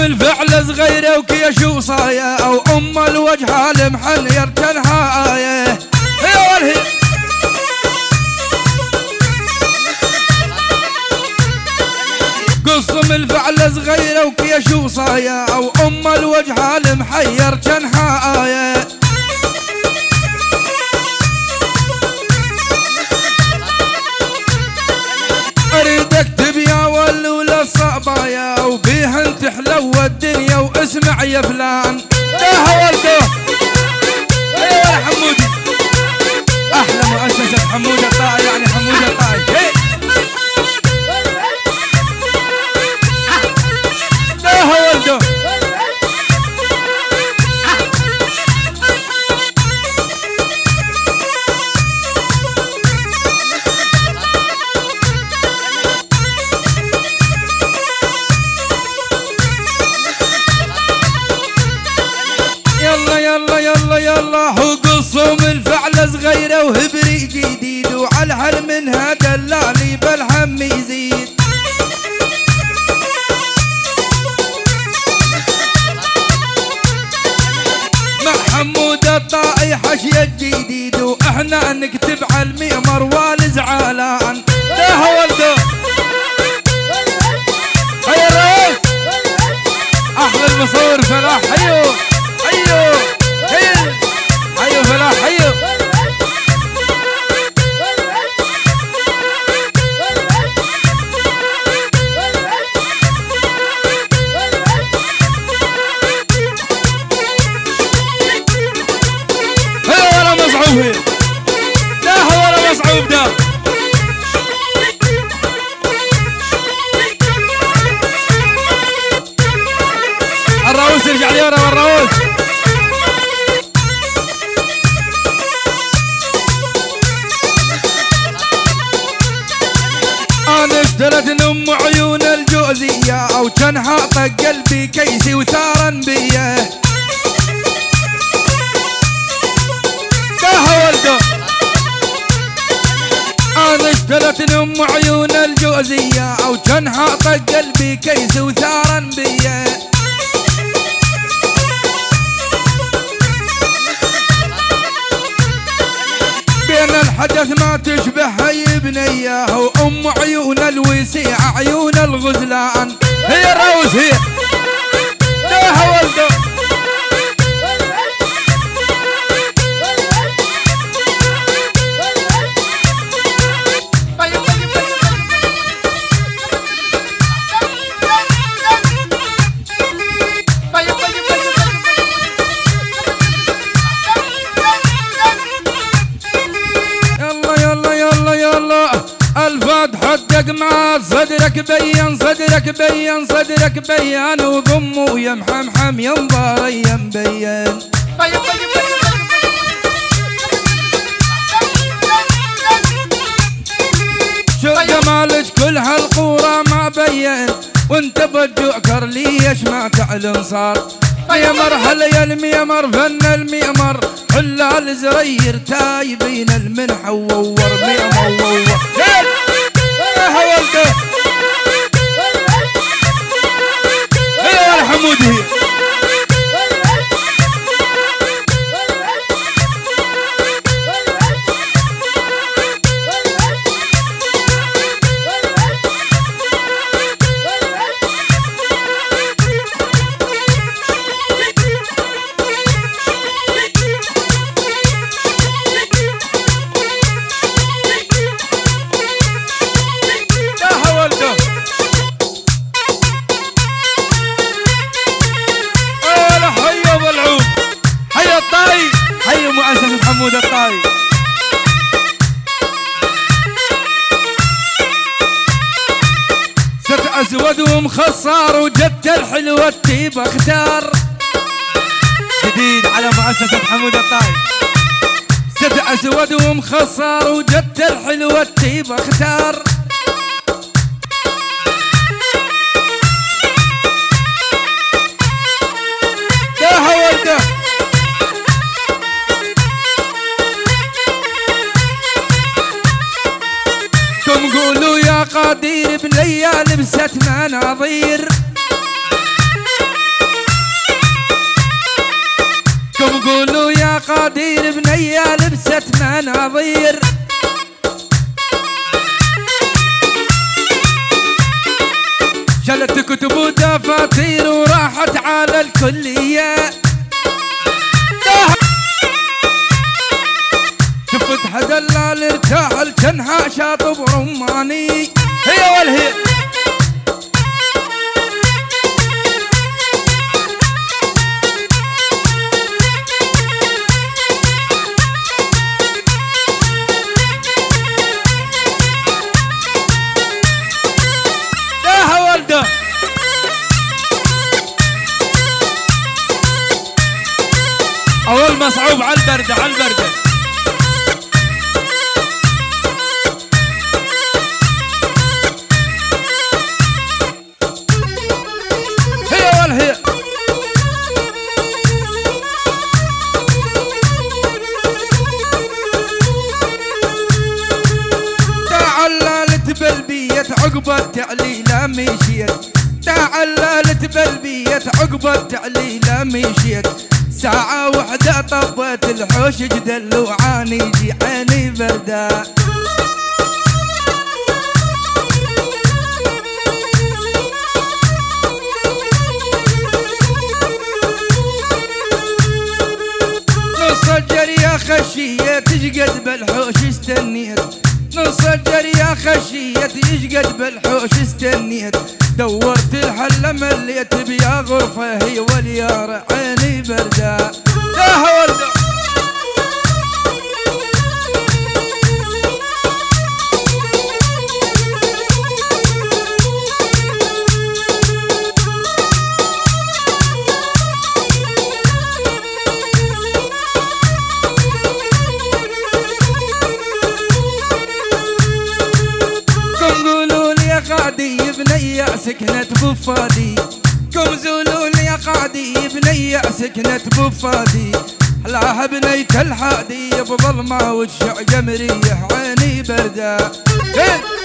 الفعل صغيرة وكيش وصايا او ام الوجه المحنير تنها آية يا والهي قصم الفعل صغيرة وكيش وصايا او ام الوجه المحير تنها آية اريدك تبيا والولا الصبايا وبيهن تحلو الدنيا واسمع يا فلان ده ولده يا حمودي احلى مؤسسة حمود الطائي يعني حمود الطائي ده ولده يلا وقصهم الفعل صغيرة وهبري جديد وعلى الهل منها دلالي بالهم يزيد مع حمود الطائي حشي الجديد واحنا نكتب على المئمر والزعلان ده ولده هيا الرئيس احلى المصور فلاح حيو حيو حيو فلاح حيو هيا ولا مصعوب لا هو ولا مصعوب ده الراوس يرجع لي ورا الراوس انا اشترت ام عيون الجوزية او كانها طق قلبي كيسي وثارا بيه ده ولده انا اشترت ام عيون الجوزية او كانها طق قلبي كيسي وثارا بيه بين الحدث ما تشبه هي بنيه وام عيون الوسيع عيون الغزلان هي الروس هي ده ولده الفتح الدق مع صدرك بين صدرك بين صدرك بين وضمه يا محمحم يا مباري يا مبين شو جمالك كل هالقورة ما بين وانت بالجوكر ليش ما تعلن صار ميمر هل يا الميمر فن الميمر حلال زرير تايبين المنحور ميمور يا ولده يا حمود هي مؤسسة حمود الطائي ست أسود ومخصر وجدت الحلوة التيب اختار جديد على مؤسسة حمود الطائي ست أسود ومخصر وجدت الحلوة التيب اختار ده ولده قولوا يا قدير بليا لبست مناظير كم قولوا يا قدير بنية لبست مناظير، شلت كتب ودفاتير وراحت على الكلية. شفت حدلال ارتاح كنها شاطب رماني. هي والهي أول مصعوب على البردة على البردة. هي والهي تعللت بالبيت عقب التعليلة مشيت، تعللت بالبيت عقب التعليلة مشيت، ساعة وحدة طبت الحوش جدلوعاني يجي عيني بردة. نص الجرية خشية تشقد بالحوش استنيت، نص الجرية خشية يشقد بالحوش استنيت، دورت الحل مليت بيا غرفة هي واليار عيني بردة. لا ولده بنية سكنت بفادي، كم زولون يا قادي بنية سكنت بفادي، حلاها بنية الحادي بظلمة والشع جمرية عيني بردة.